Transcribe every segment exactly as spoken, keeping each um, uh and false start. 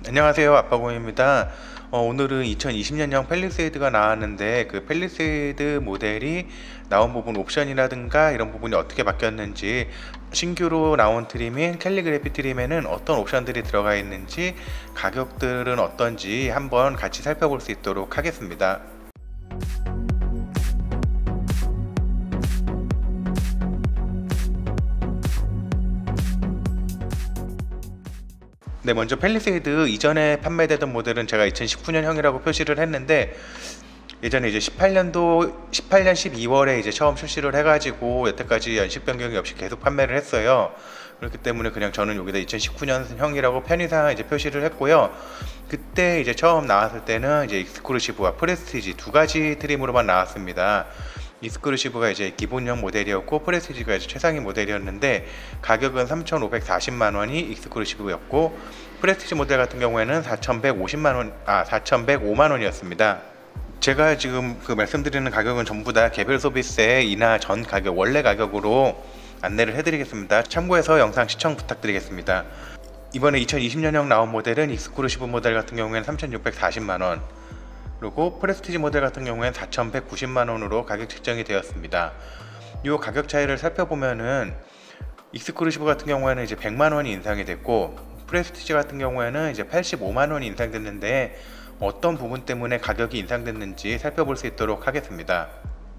안녕하세요, 아빠곰입니다. 어, 오늘은 이천이십 년형 팰리세이드가 나왔는데 그 팰리세이드 모델이 나온 부분 옵션이라든가 이런 부분이 어떻게 바뀌었는지, 신규로 나온 트림인 캘리그래피 트림에는 어떤 옵션들이 들어가 있는지, 가격들은 어떤지 한번 같이 살펴볼 수 있도록 하겠습니다. 네, 먼저 팰리세이드 이전에 판매되던 모델은 제가 이천십구 년형이라고 표시를 했는데, 예전에 이제 십팔 년도 십팔 년 십이월에 이제 처음 출시를 해가지고 여태까지 연식 변경이 없이 계속 판매를 했어요. 그렇기 때문에 그냥 저는 여기다 이천십구 년형이라고 편의상 이제 표시를 했고요. 그때 이제 처음 나왔을 때는 이제 익스클루시브와 프레스티지 두 가지 트림으로만 나왔습니다. 익스클루시브가 이제 기본형 모델이었고 프레스티지가 이제 최상위 모델이었는데, 가격은 삼천오백사십만 원이 익스클루시브였고 프레스티지 모델 같은 경우에는 사천백오십만 원, 아 사천백오만 원이었습니다. 제가 지금 그 말씀드리는 가격은 전부 다 개별 소비세 인하 전 가격, 원래 가격으로 안내를 해드리겠습니다. 참고해서 영상 시청 부탁드리겠습니다. 이번에 이천이십 년형 나온 모델은 익스클루시브 모델 같은 경우에는 삼천육백사십만 원, 그리고 프레스티지 모델 같은 경우에는 사천백구십만 원으로 가격 책정이 되었습니다. 이 가격 차이를 살펴보면은 익스클루시브 같은 경우에는 이제 백만 원이 인상이 됐고 프레스티지 같은 경우에는 이제 팔십오만 원이 인상됐는데, 어떤 부분 때문에 가격이 인상됐는지 살펴볼 수 있도록 하겠습니다.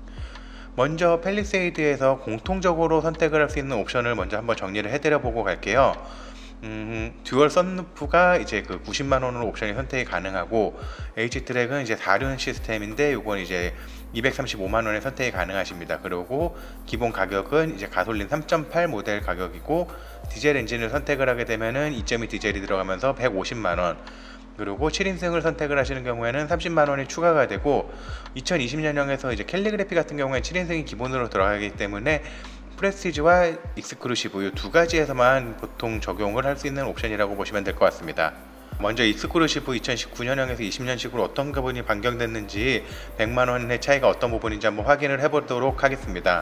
먼저 팰리세이드에서 공통적으로 선택을 할 수 있는 옵션을 먼저 한번 정리를 해드려 보고 갈게요. 음, 듀얼 썬루프가 이제 그 구십만 원으로 옵션이 선택이 가능하고, H트랙은 이제 사륜 시스템인데 요건 이제 이백삼십오만 원에 선택이 가능하십니다. 그리고 기본 가격은 이제 가솔린 삼 점 팔 모델 가격이고, 디젤 엔진을 선택을 하게 되면은 이 점 이 디젤이 들어가면서 백오십만 원, 그리고 칠 인승을 선택을 하시는 경우에는 삼십만 원이 추가가 되고, 이천이십 년형에서 이제 캘리그래피 같은 경우에 칠 인승이 기본으로 들어가기 때문에 프레스티지와 익스클루시브 이 두 가지에서만 보통 적용을 할 수 있는 옵션이라고 보시면 될 것 같습니다. 먼저 익스클루시브 이천십구 년형에서 이십 년식으로 어떤 부분이 변경됐는지, 백만 원의 차이가 어떤 부분인지 한번 확인을 해보도록 하겠습니다.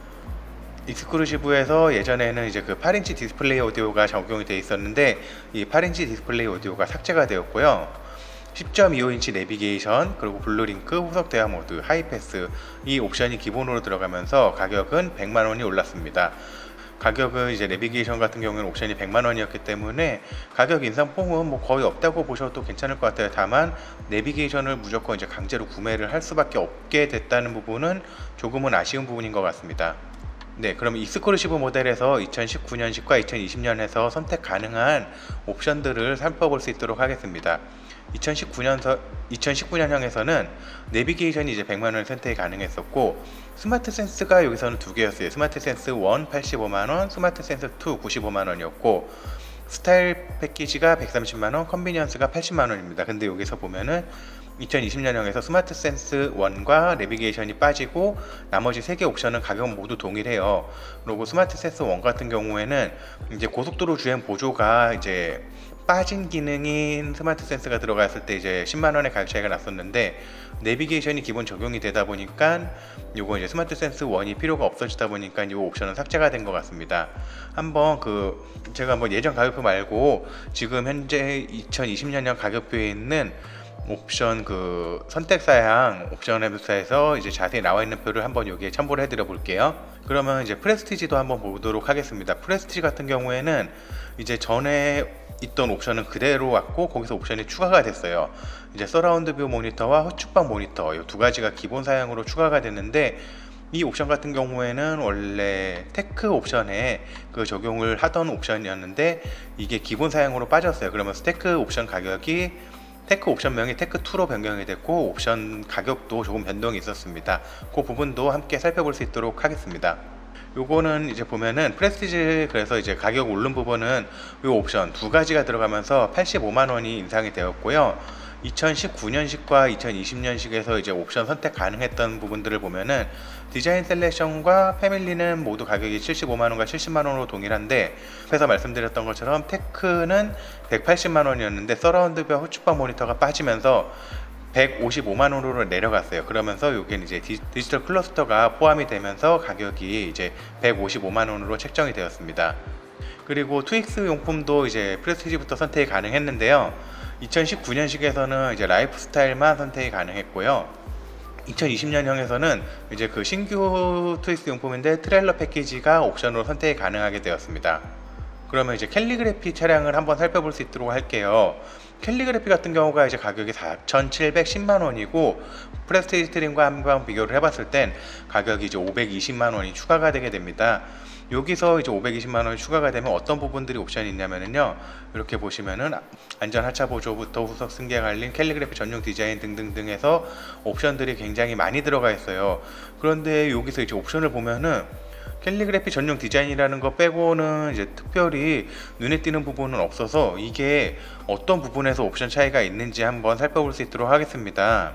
익스클루시브에서 예전에는 이제 그 팔 인치 디스플레이 오디오가 적용이 되어 있었는데, 이 팔 인치 디스플레이 오디오가 삭제가 되었고요. 십 점 이오 인치 내비게이션, 그리고 블루링크, 후석 대화 모드, 하이패스 이 옵션이 기본으로 들어가면서 가격은 백만 원이 올랐습니다. 가격은 이제 내비게이션 같은 경우는 옵션이 백만 원이었기 때문에 가격 인상폭은 뭐 거의 없다고 보셔도 괜찮을 것 같아요. 다만 내비게이션을 무조건 이제 강제로 구매를 할 수밖에 없게 됐다는 부분은 조금은 아쉬운 부분인 것 같습니다. 네, 그럼 익스클루시브 모델에서 이천십구 년식과 이천이십 년에서 선택 가능한 옵션들을 살펴볼 수 있도록 하겠습니다. 이천십구 년서, 이천십구 년형에서는 내비게이션이 이제 백만 원에 선택이 가능했었고, 스마트 센스가 여기서는 두 개였어요. 스마트 센스 일 팔십오만 원, 스마트 센스 이 구십오만 원이었고, 스타일 패키지가 백삼십만 원, 컨비니언스가 팔십만 원입니다. 근데 여기서 보면은 이천이십 년형에서 스마트 센스 일과 내비게이션이 빠지고 나머지 세 개 옵션은 가격 모두 동일해요. 그리고 스마트 센스 일 같은 경우에는 이제 고속도로 주행 보조가 이제 빠진 기능인 스마트 센스가 들어갔을 때 이제 십만 원의 가격 차이가 났었는데, 내비게이션이 기본 적용이 되다 보니까 요거 이제 스마트 센스 일이 필요가 없어지다 보니까 이 옵션은 삭제가 된 것 같습니다. 한번 그 제가 한번 예전 가격표 말고 지금 현재 이천이십 년형 가격표에 있는 옵션 그 선택 사양 옵션 웹사에서 이제 자세히 나와 있는 표를 한번 여기에 첨부를 해드려 볼게요. 그러면 이제 프레스티지도 한번 보도록 하겠습니다. 프레스티지 같은 경우에는 이제 전에 있던 옵션은 그대로 왔고, 거기서 옵션이 추가가 됐어요. 이제 서라운드 뷰 모니터와 후측방 모니터 이 두 가지가 기본 사양으로 추가가 됐는데, 이 옵션 같은 경우에는 원래 테크 옵션에 그 적용을 하던 옵션이었는데 이게 기본 사양으로 빠졌어요. 그러면서 테크 옵션 가격이 테크 옵션명이 테크이로 변경이 됐고, 옵션 가격도 조금 변동이 있었습니다. 그 부분도 함께 살펴볼 수 있도록 하겠습니다. 요거는 이제 보면은 프레스티지, 그래서 이제 가격 오른 부분은 요 옵션 두 가지가 들어가면서 팔십오만 원이 인상이 되었고요. 이천십구 년식과 이천이십 년식에서 이제 옵션 선택 가능했던 부분들을 보면은 디자인 셀렉션과 패밀리는 모두 가격이 칠십오만 원과 칠십만 원으로 동일한데, 앞에서 말씀드렸던 것처럼 테크는 백팔십만 원이었는데 서라운드별 후측방 모니터가 빠지면서 백오십오만 원으로 내려갔어요. 그러면서 여기는 이제 디, 디지털 클러스터가 포함이 되면서 가격이 이제 백오십오만 원으로 책정이 되었습니다. 그리고 투엑스 용품도 이제 프레스티지부터 선택이 가능했는데요. 이천십구 년식에서는 이제 라이프 스타일만 선택이 가능했고요. 이천이십 년형에서는 이제 그 신규 트위스트 용품인데 트레일러 패키지가 옵션으로 선택이 가능하게 되었습니다. 그러면 이제 캘리그래피 차량을 한번 살펴볼 수 있도록 할게요. 캘리그래피 같은 경우가 이제 가격이 사천칠백십만 원이고 프레스티지 트림과 한번 비교를 해봤을 땐 가격이 이제 오백이십만 원이 추가가 되게 됩니다. 여기서 이제 오백이십만 원이 추가가 되면 어떤 부분들이 옵션이 있냐면요, 이렇게 보시면은 안전 하차 보조부터 후석 승객 알림, 캘리그래피 전용 디자인 등등등 해서 옵션들이 굉장히 많이 들어가 있어요. 그런데 여기서 이제 옵션을 보면은 캘리그래피 전용 디자인이라는 거 빼고는 이제 특별히 눈에 띄는 부분은 없어서 이게 어떤 부분에서 옵션 차이가 있는지 한번 살펴볼 수 있도록 하겠습니다.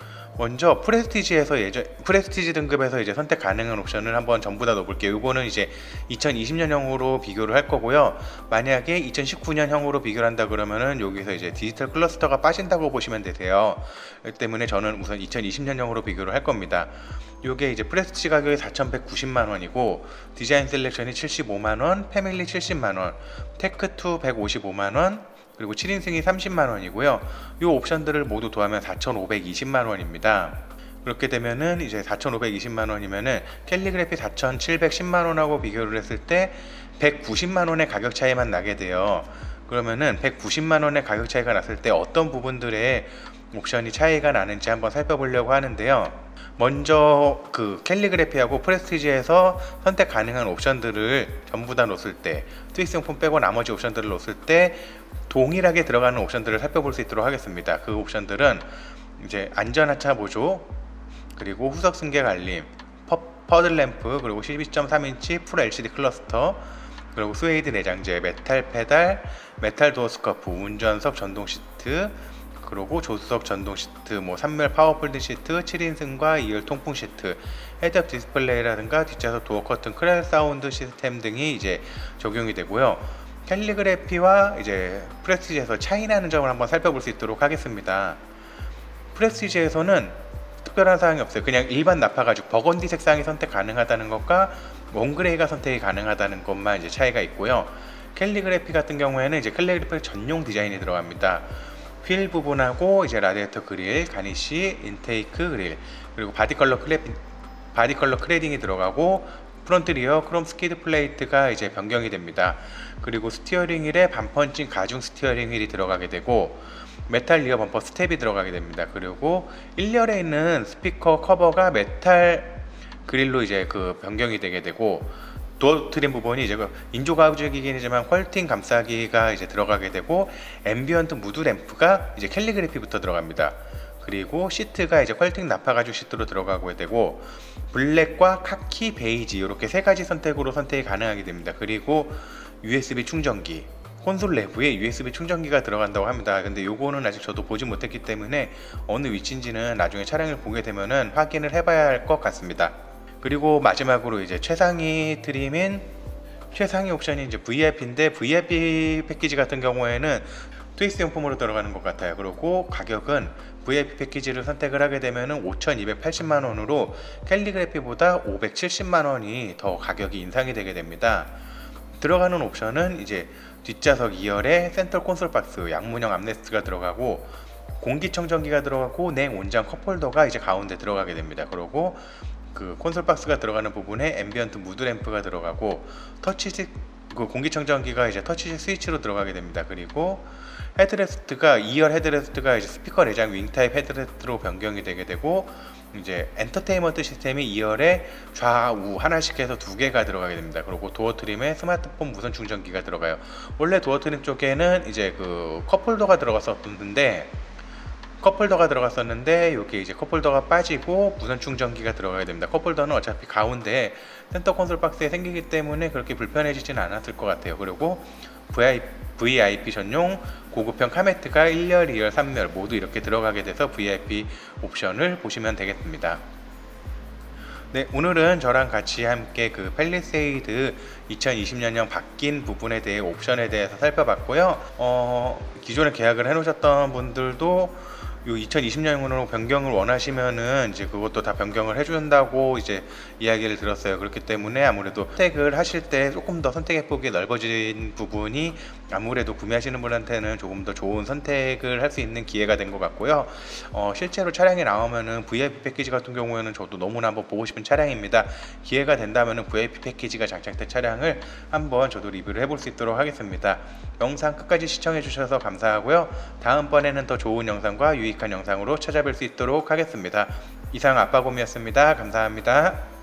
먼저 프레스티지에서 예전 프레스티지 등급에서 이제 선택 가능한 옵션을 한번 전부 다 넣어볼게요. 이거는 이제 이천이십 년형으로 비교를 할 거고요. 만약에 이천십구 년형으로 비교를 한다 그러면은 여기서 이제 디지털 클러스터가 빠진다고 보시면 되세요. 그렇기 때문에 저는 우선 이천이십 년형으로 비교를 할 겁니다. 요게 이제 프레스티지 가격이 사천백구십만 원이고 디자인 셀렉션이 칠십오만 원, 패밀리 칠십만 원, 테크투 백오십오만 원, 그리고 칠 인승이 삼십만 원이고요. 이 옵션들을 모두 더하면 사천오백이십만 원입니다. 그렇게 되면은 이제 사천오백이십만 원이면은 캘리그래피 사천칠백십만 원하고 비교를 했을 때 백구십만 원의 가격 차이만 나게 돼요. 그러면은 백구십만 원의 가격 차이가 났을 때 어떤 부분들의 옵션이 차이가 나는지 한번 살펴보려고 하는데요. 먼저 그 캘리그래피하고 프레스티지에서 선택 가능한 옵션들을 전부 다 놓았을 때, 트위스트 용품 빼고 나머지 옵션들을 놓았을 때 동일하게 들어가는 옵션들을 살펴볼 수 있도록 하겠습니다. 그 옵션들은 이제 안전하차 보조, 그리고 후석 승객 알림, 퍼즐 램프, 그리고 십이 점 삼 인치 풀 엘시디 클러스터, 그리고 스웨이드 내장재, 메탈 페달, 메탈 도어 스커프, 운전석 전동 시트, 그리고 조수석 전동 시트, 뭐 삼열 파워 폴딩 시트, 칠 인승과 이 열 통풍 시트, 헤드업 디스플레이라든가 뒷좌석 도어 커튼, 크렐 사운드 시스템 등이 이제 적용이 되고요. 캘리그래피와 이제 프레스티지에서 차이나는 점을 한번 살펴볼 수 있도록 하겠습니다. 프레스티지에서는 특별한 사항이 없어요. 그냥 일반 나파 가죽 버건디 색상이 선택 가능하다는 것과 롱그레이가 선택이 가능하다는 것만 이제 차이가 있고요. 캘리그래피 같은 경우에는 이제 캘리그래피 전용 디자인이 들어갑니다. 휠 부분하고 이제 라디에이터 그릴, 가니쉬, 인테이크 그릴, 그리고 바디 컬러 클랩, 바디 컬러 클레딩이 들어가고 프론트 리어 크롬 스키드 플레이트가 이제 변경이 됩니다. 그리고 스티어링 휠에 반펀칭 가중 스티어링 휠이 들어가게 되고 메탈 리어 범퍼 스텝이 들어가게 됩니다. 그리고 일 열에 있는 스피커 커버가 메탈 그릴로 이제 그 변경이 되게 되고 도어 트림 부분이 이제 인조 가죽이긴 하지만 퀄팅 감싸기가 이제 들어가게 되고 앰비언트 무드 램프가 이제 캘리그래피부터 들어갑니다. 그리고 시트가 이제 퀄팅 나파 가죽 시트로 들어가게 되고 블랙과 카키, 베이지 이렇게 세 가지 선택으로 선택이 가능하게 됩니다. 그리고 유에스비 충전기, 콘솔 내부에 유에스비 충전기가 들어간다고 합니다. 근데 요거는 아직 저도 보지 못했기 때문에 어느 위치인지는 나중에 차량을 보게 되면은 확인을 해봐야 할 것 같습니다. 그리고 마지막으로 이제 최상위 트림인 최상위 옵션이 이제 브이아이피인데 브이아이피 패키지 같은 경우에는 트위스트 용품으로 들어가는 것 같아요. 그리고 가격은 브이아이피 패키지를 선택을 하게 되면 오천이백팔십만 원으로 캘리그래피보다 오백칠십만 원이 더 가격이 인상이 되게 됩니다. 들어가는 옵션은 이제 뒷좌석 이 열에 센터 콘솔 박스, 양문형 암레스트가 들어가고 공기청정기가 들어가고 냉온장 컵홀더가 이제 가운데 들어가게 됩니다. 그리고 그 콘솔 박스가 들어가는 부분에 앰비언트 무드 램프가 들어가고 터치식 그 공기청정기가 이제 터치식 스위치로 들어가게 됩니다. 그리고 헤드레스트가 이 열 헤드레스트가 이제 스피커 내장 윙 타입 헤드레스트로 변경이 되게 되고 이제 엔터테인먼트 시스템이 이 열에 좌우 하나씩 해서 두 개가 들어가게 됩니다. 그리고 도어 트림에 스마트폰 무선 충전기가 들어가요. 원래 도어 트림 쪽에는 이제 그 컵홀더가 들어갔었는데 컵홀더가 들어갔었는데 여기 이제 컵홀더가 빠지고 무선 충전기가 들어가게 됩니다. 컵홀더는 어차피 가운데 센터 콘솔 박스에 생기기 때문에 그렇게 불편해지지는 않았을 것 같아요. 그리고 브이아이피 전용 고급형 카메트가 일 열, 이 열, 삼 열 모두 이렇게 들어가게 돼서 브이아이피 옵션을 보시면 되겠습니다. 네, 오늘은 저랑 같이 함께 그 팰리세이드 이천이십 년형 바뀐 부분에 대해 옵션에 대해서 살펴봤고요. 어, 기존에 계약을 해 놓으셨던 분들도 요 이천이십 년으로 변경을 원하시면은 이제 그것도 다 변경을 해준다고 이제 이야기를 들었어요. 그렇기 때문에 아무래도 선택을 하실 때 조금 더 선택의 폭이 넓어진 부분이 아무래도 구매하시는 분한테는 조금 더 좋은 선택을 할 수 있는 기회가 된 것 같고요. 어, 실제로 차량이 나오면은 브이아이피 패키지 같은 경우에는 저도 너무나 한번 보고 싶은 차량입니다. 기회가 된다면은 브이아이피 패키지가 장착된 차량을 한번 저도 리뷰를 해볼 수 있도록 하겠습니다. 영상 끝까지 시청해 주셔서 감사하고요. 다음번에는 더 좋은 영상과 유익한 영상으로 찾아뵐 수 있도록 하겠습니다. 이상 아빠곰이었습니다. 감사합니다.